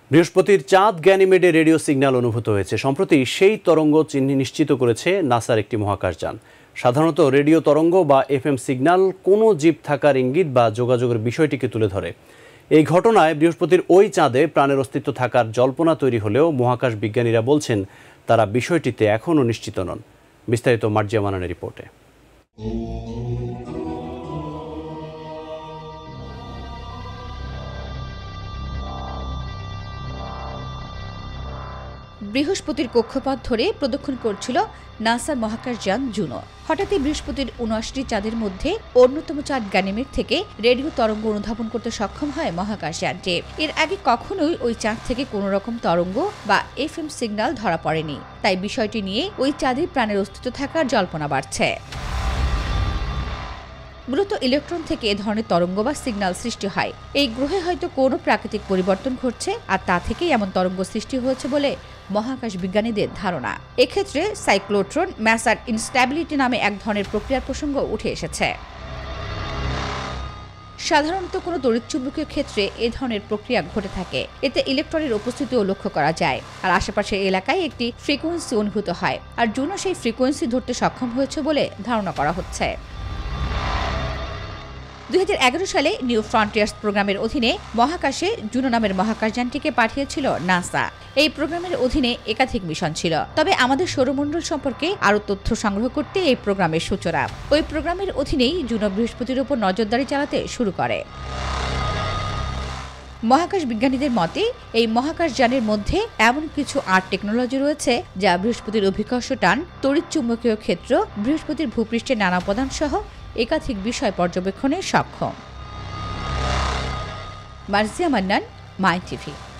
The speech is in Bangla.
বৃহস্পতির চাঁদ গ্যানিমেডে রেডিও সিগন্যাল অনুভূত হয়েছে। সম্প্রতি সেই তরঙ্গ নিশ্চিত করেছে নাসার একটি মহাকাশযান। সাধারণত রেডিও তরঙ্গ বা এফএম সিগন্যাল কোনো জীব থাকার ইঙ্গিত বা যোগাযোগের বিষয়টিকে তুলে ধরে। এই ঘটনায় বৃহস্পতির ওই চাঁদে প্রাণের অস্তিত্ব থাকার জল্পনা তৈরি হলেও মহাকাশ বিজ্ঞানীরা বলছেন তারা বিষয়টিতে এখনও নিশ্চিত নন। বিস্তারিত মার্জিয়া মানানের রিপোর্টে। বৃহস্পতির কক্ষপথ ধরে প্রদক্ষিণ করছিল নাসার মহাকাশযান জুনো। হঠাৎই বৃহস্পতির ৭৯টি চাঁদের মধ্যে অন্যতম চাঁদ গ্যানিমেড থেকে রেডিও তরঙ্গ অনুধাবন করতে সক্ষম হয় মহাকাশযানটি। এর আগে কখনোই ওই চাঁদ থেকে কোনো রকম তরঙ্গ বা এফএম সিগন্যাল ধরা পড়েনি। তাই বিষয়টি নিয়ে ওই চাঁদে প্রাণের অস্তিত্ব থাকার জল্পনা বাড়ছে। মূলত ইলেকট্রন থেকে এ ধরনের তরঙ্গ বা সিগন্যাল সৃষ্টি হয়। এই গ্রহে হয়তো কোনো প্রাকৃতিক পরিবর্তন ঘটছে, আর তা থেকেই এমন তরঙ্গ সৃষ্টি হয়েছে বলে মহাকাশ বিজ্ঞানীদের ধারণা। এক্ষেত্রে সাইক্লোট্রন ম্যাসার ইনস্ট্যাবিলিটি নামে এক ধরনের প্রক্রিয়ার প্রসঙ্গ উঠে এসেছে। সাধারণত কোনো তড়িৎচুম্বকীয় ক্ষেত্রে এ ধরনের প্রক্রিয়া ঘটে থাকে। এতে ইলেকট্রনের উপস্থিতিও লক্ষ্য করা যায়, আর আশেপাশের এলাকায় একটি ফ্রিকোয়েন্সি অনুভূত হয়। আর জুনো সেই ফ্রিকোয়েন্সি ধরতে সক্ষম হয়েছে বলে ধারণা করা হচ্ছে। ২০১১ সালে নিউ ফ্রন্টিয়ার্স প্রোগ্রামের অধীনে মহাকাশে জুনো নামের মহাকাশযানটিকে পাঠিয়েছিল নাসা। এই প্রোগ্রামের অধীনে একাধিক মিশন ছিল, তবে আমাদের সৌরমণ্ডল সম্পর্কে আরও তথ্য সংগ্রহ করতে এই প্রোগ্রামের সূচনা। ওই প্রোগ্রামের অধীনেই জুনো বৃহস্পতির উপর নজরদারি চালাতে শুরু করে। মহাকাশ বিজ্ঞানীদের মতে এই মহাকাশযানের মধ্যে এমন কিছু আর্ট টেকনোলজি রয়েছে যা বৃহস্পতির অভিকর্ষ টান, তড়িৎচুম্বকীয় ক্ষেত্র, বৃহস্পতির ভূপৃষ্ঠের নানা উপাদান সহ একাধিক বিষয় পর্যবেক্ষণে সক্ষম। Marzia Mannan, my TV.